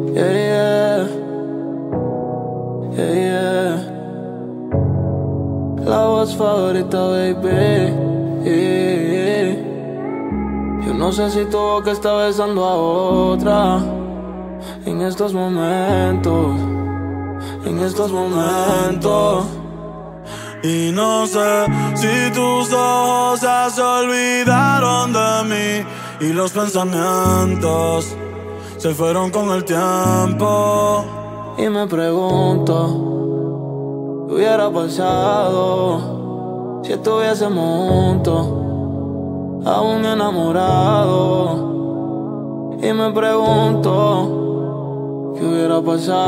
Yeah, yeah, yeah, yeah. La voz favorita, baby. Yeah, yeah. Yo no sé si tu boca está besando a otra en estos momentos, en estos momentos. Y no sé si tus ojos ya se olvidaron de mí y los pensamientos se fueron con el tiempo. Y me pregunto, ¿qué hubiera pasado si estuviésemos juntos, aún enamorados? Y me pregunto, ¿qué hubiera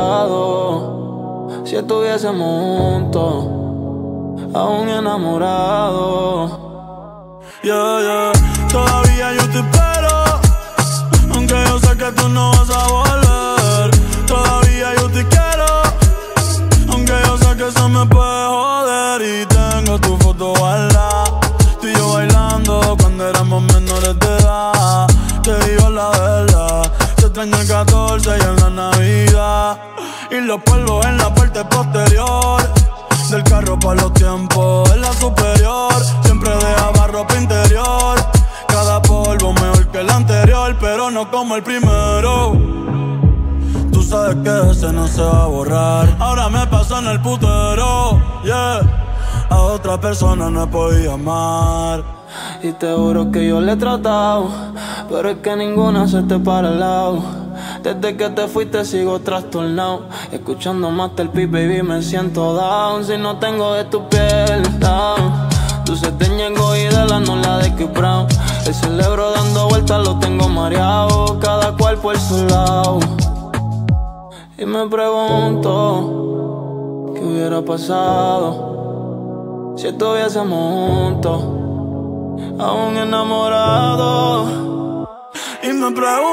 pasado si estuviésemos juntos, aún enamorados? Yeah, yeah. Todavía yo te espero, aunque yo sé que tú no vas a volver. Todavía yo te quiero, aunque yo sé que eso me puede joder. Y tengo tu foto guardada, tú y yo bailando cuando éramos menores de edad. Te digo la verdad, te extraño el 14 y en la Navidad, y los polvos en la parte posterior del carro pa' los tiempos en la superior. Siempre dejaba ropa interior, cada polvo mejor que el anterior, pero no como el primero. Tú sabes que ese no se va a borrar. Ahora me paso en el putero, yeah. A otra persona no he podido amar. Y te juro que yo le he tratado, pero es que ninguna se te para al lado. Desde que te fuiste sigo trastornado, escuchando Master P, baby, me siento down. Si no tengo de tu piel down, dulce te ñengo y de la no la de Chris Brown. El cerebro dando vueltas lo tengo mareado, cada cual por su lado. Y me pregunto, ¿qué hubiera pasado si estuviésemos juntos, aún enamorados? Y me pregunto,